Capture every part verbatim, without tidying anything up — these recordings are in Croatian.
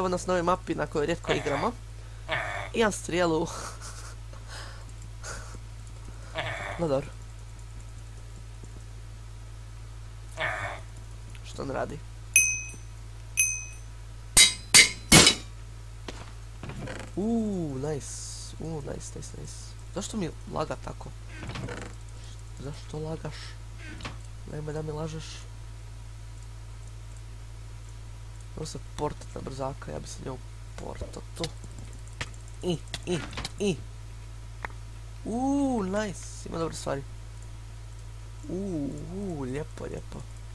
nas na ovoj mapi na kojoj rijetko igramo. Imam strijelu. No dobro. Što on radi? Uuu, nice. Uuu, nice, nice, nice. Zašto mi laga tako? Zašto lagaš? Nemoj da mi lažeš. Moram se portat na brzaka, ja bi se njemu portat tu. I, i, i. Uuu, nice. Ima dobre stvari. Uuu, uuu, lijepo, lijepo.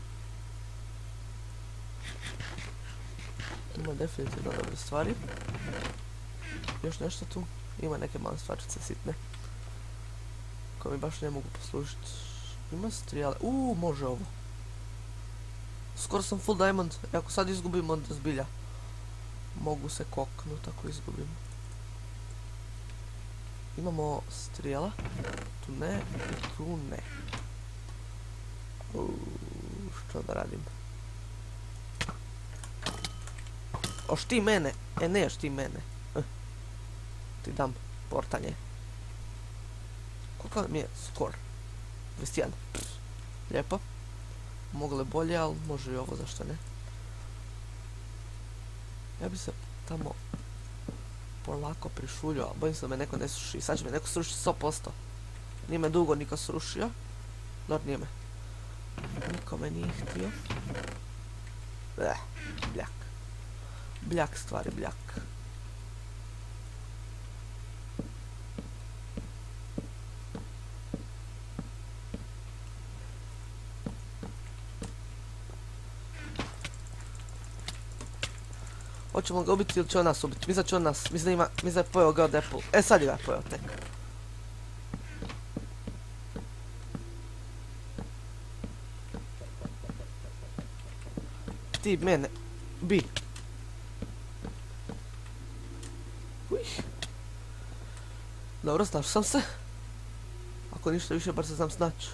Ima definitivno dobre stvari. Još nešto tu? Ima neke male stvarčice sitne. Koje mi baš ne mogu poslužiti. Ima strijale. Uuu, može ovo. Skoro sam full diamond. I ako sad izgubim, onda zbilja mogu se koknut ako izgubim. Imamo strijela. Tu ne i tu ne. Uuu, što da radim? Oš ti mene. E, ne još ti mene. Eh. Ti dam portanje. Koliko mi je skor? dvadeset jedan. Lijepo. Moglo je bolje, ali može i ovo, zašto ne? Ja bi se tamo polako prišuljio, ali bojim se da me neko ne sruši. Sad će me neko srušiti sto posto. Nije me dugo niko srušio. Dobro, nije me. Niko me nije htio. Eh, bljak. Bljak stvari, bljak. Hoćemo ga ubiti ili će on nas ubiti? Mislim da će on nas, mislim da ima, mislim da je pojeo God Apple. E, sad je ga pojeo tek. Ti mene, bi. Ujih. Dobro, snašao sam se. Ako ništa više, bar se znam snaći.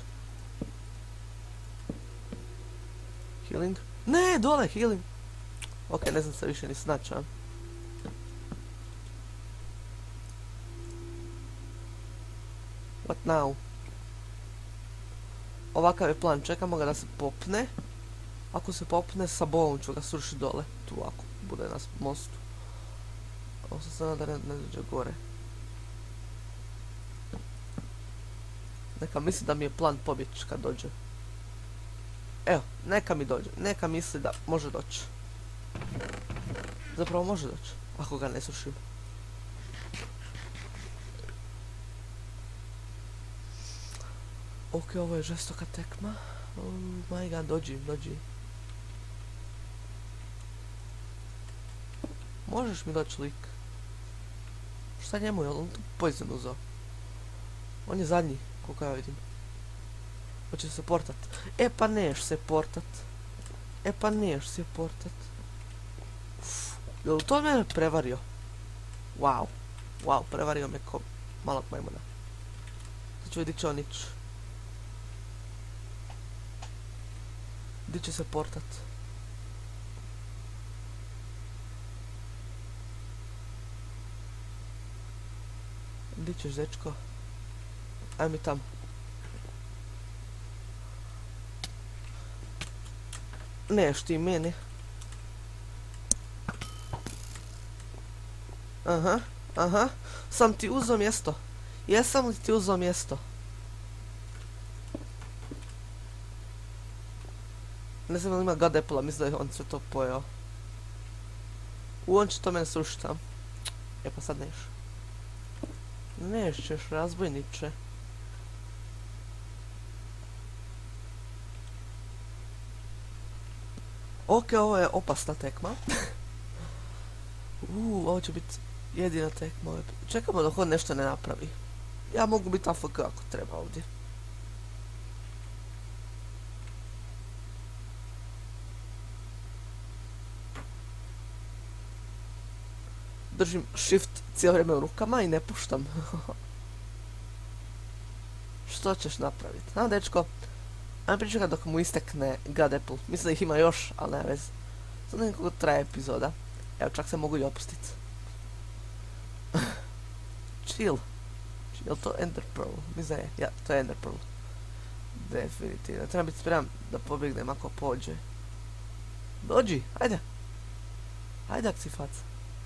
Healing. Ne, dole, healing. Ok, ne znam se više ni snaći, a? What now? Ovakav je plan, čekamo ga da se popne. Ako se popne, sa bolom ću ga srušiti dole. Tu, ako bude na mostu. Ovo sam sada da ne, ne dođe gore. Neka misli da mi je plan pobjeći kad dođe. Evo, neka mi dođe. Neka misli da može doći. Zapravo može doći, ako ga ne srušim. Ok, ovo je žestoka tekma. Oh my god, dođi, dođi. Možeš mi doći, lik? Šta njemu je, on tu poison uzao? On je zadnji, koliko ja vidim. Hoće se portat. E pa neš se portat. E pa neš se portat. Jel to mene prevario? Wow. Wow, prevario me ko malog majmuna. Sad ću vidit će on ići. Gdje će se portat? Gdje ćeš, dečko? Aj mi tamo. Neš ti meni. Aha, aha. Sam ti uzeo mjesto. Jesam li ti uzeo mjesto? Ne znam li ima God Apple-a, mislim da je on sve to pojeo. U, on će to mene srušiti, a? E pa sad neš. Nešćeš, razbojniče. Ok, ovo je opasna tekma. Uuu, ovo će biti jedina tekma. Čekamo dok on nešto ne napravi. Ja mogu biti A F K ako treba ovdje. Držim shift cijelo vrijeme u rukama i ne puštam. Što ćeš napraviti? A, dečko, ajme pričekaj dok mu istekne God Apple. Mislim da ih ima još, ali ne vez. Sad nekako traje epizoda. Evo, čak se mogu i opustiti. Chill. Jel to Ender Pearl? Mislim je. Ja, to je Ender Pearl. Definitivno. Trebam biti spreman da pobjegnem ako pođe. Dođi, ajde. Ajde, ak si faca.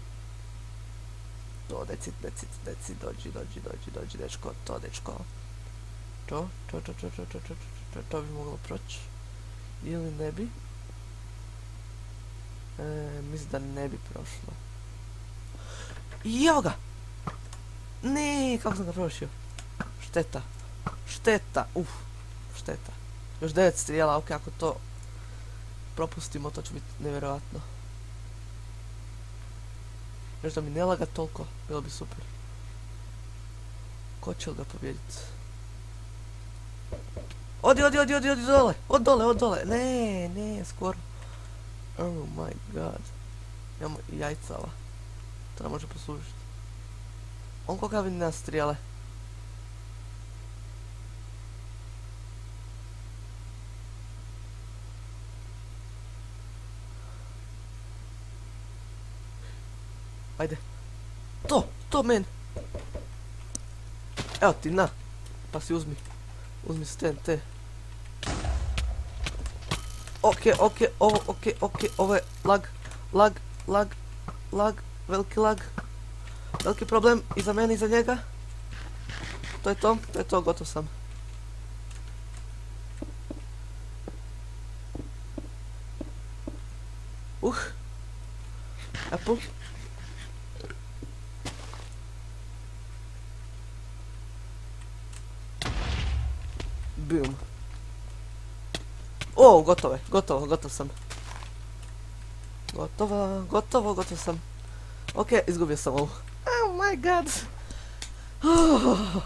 To, deci, deci, deci, dođi, dođi, dođi, dođi, dečko, to, dečko. To, to, to, to, to, to, to, to, to bi moglo proći. Ili ne bi. E, mislim da ne bi prošlo. I evo ga! Ne, kako sam ga prošio. Šteta. Šteta, uf. Šteta. Još devet strijela, ok, ako to propustimo, to će biti nevjerojatno. Još da mi ne laga toliko, bilo bi super. Ko će li ga pobijediti? Odi, odi, odi, odi, odi dole, od dole, od dole, ne, ne, skoro. Oh my god. Imamo i jajcava. To nam može poslužiti. On koga vidi nas strijele. Ajde. To, to men. Evo ti, na. Pa si uzmi. Uzmi s T N T. Ok, ok, ovo, ok, ok, ovo je lag, lag, lag, lag, veliki lag. Veliki problem i za mene i za njega. To je to, to je to, gotov sam. Uh. Apple. Boom. O, gotovo je, gotovo, gotov sam. Gotovo, gotovo, gotov sam. Ok, izgubio sam ovu. Oh my god. Oh.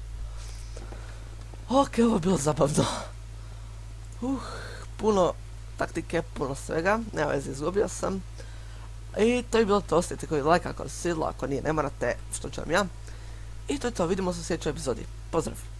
Ok, ovo je bilo zabavno. Uh, puno taktike, puno svega. Nema veze, izgubio sam. I to je bilo to, ostavite koji like ako se svidjelo, ako nije, ne morate, što ću vam ja. I to je to, vidimo se u sljedećoj epizodi. Pozdrav!